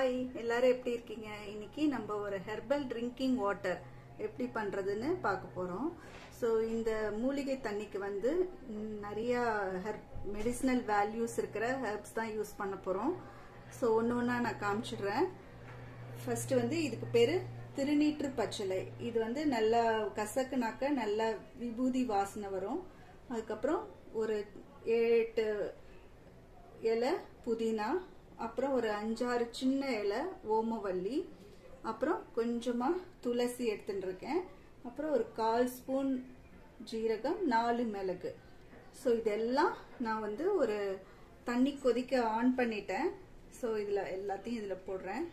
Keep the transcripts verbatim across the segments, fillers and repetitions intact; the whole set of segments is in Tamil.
ஹாய், எல்லாரும் எப்படி இருக்கீங்க? இன்னைக்கு நம்ம ஒரு ஹெர்பல் ட்ரிங்கிங் வாட்டர் எப்படி பண்றதுன்னு பார்க்க போறோம். ஸோ இந்த மூலிகை தண்ணிக்கு வந்து நிறைய ஹெர்ப் மெடிசினல் வேல்யூஸ் இருக்கிற ஹெர்ப்ஸ் தான் யூஸ் பண்ண போறோம். ஸோ ஒன்று ஒன்றா நான் காமிச்சிடுறேன். ஃபர்ஸ்ட் வந்து இதுக்கு பேரு திருநீற்று பச்சிலை. இது வந்து நல்லா கசக்குனாக்க நல்லா விபூதி வாசனை வரும். அதுக்கப்புறம் ஒரு ஏழு எட்டு இலை புதினா, அப்புறம் ஒரு அஞ்சாறு சின்ன இலை ஓமவல்லி, அப்புறம் கொஞ்சமா துளசி எடுத்துட்டு இருக்கேன். அப்புறம் ஒரு கால் ஸ்பூன் ஜீரகம், நாலு மிளகு. ஸோ இதெல்லாம் நான் வந்து ஒரு தண்ணி கொதிக்க ஆன் பண்ணிட்டேன். ஸோ இதுல எல்லாத்தையும் இதுல போடுறேன்.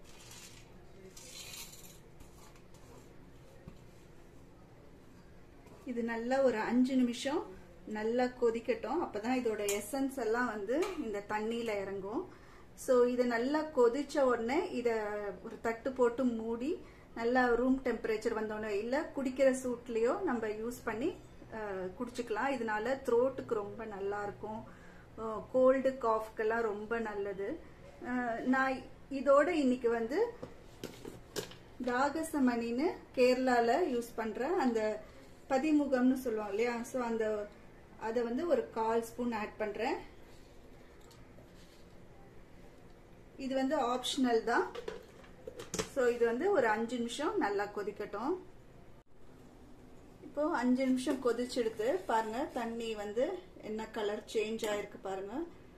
இது நல்லா ஒரு அஞ்சு நிமிஷம் நல்லா கொதிக்கட்டும். அப்பதான் இதோட எசன்ஸ் எல்லாம் வந்து இந்த தண்ணியில இறங்கும். ஸோ இதை நல்லா கொதிச்ச உடனே இதை ஒரு தட்டு போட்டு மூடி நல்லா ரூம் டெம்பரேச்சர் வந்தோடனே இல்லை குடிக்கிற சூட்லேயோ நம்ம யூஸ் பண்ணி குடிச்சுக்கலாம். இதனால த்ரோட்டுக்கு ரொம்ப நல்லா இருக்கும். கோல்டு காஃப்க்கெல்லாம் ரொம்ப நல்லது. நான் இதோட இன்னைக்கு வந்து தாகசமணின்னு கேரளால யூஸ் பண்ற அந்த பதிமுகம்னு சொல்லுவாங்க இல்லையா, ஸோ அந்த அதை வந்து ஒரு கால் ஸ்பூன் ஆட் பண்றேன். இது வந்து ஆப்ஷனல் தான். ஸோ இது வந்து ஒரு அஞ்சு நிமிஷம் நல்லா கொதிக்கட்டும். இப்போ அஞ்சு நிமிஷம் கொதிச்செடுத்து பாருங்க, தண்ணி வந்து என்ன கலர் சேஞ்ச் ஆயிருக்கு பாருங்க.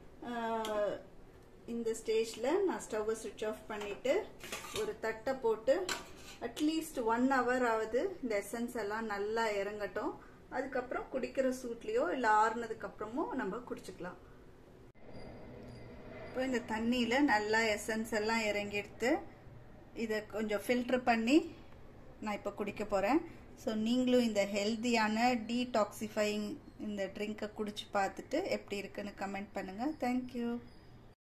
இந்த ஸ்டேஜ்ல நான் ஸ்டவ்வை சுவிட்ச் ஆஃப் பண்ணிட்டு ஒரு தட்டை போட்டு அட்லீஸ்ட் ஒன் ஹவர் ஆகுது இந்த எசன்ஸ் எல்லாம் நல்லா இறங்கட்டும். அதுக்கப்புறம் குடிக்கிற சூட்லயோ இல்லை ஆறுனதுக்கு அப்புறமும் நம்ம குடிச்சுக்கலாம். இப்போ இந்த தண்ணியில நல்லா எசன்ஸ் எல்லாம் இறங்கி எடுத்து இதை கொஞ்சம் ஃபில்டர் பண்ணி நான் இப்போ குடிக்க போறேன். ஸோ நீங்களும் இந்த ஹெல்தியான டீடாக்சிஃபைங் இந்த ட்ரிங்கை குடிச்சு பார்த்துட்டு எப்படி இருக்குன்னு கமெண்ட் பண்ணுங்க. தேங்க்யூ.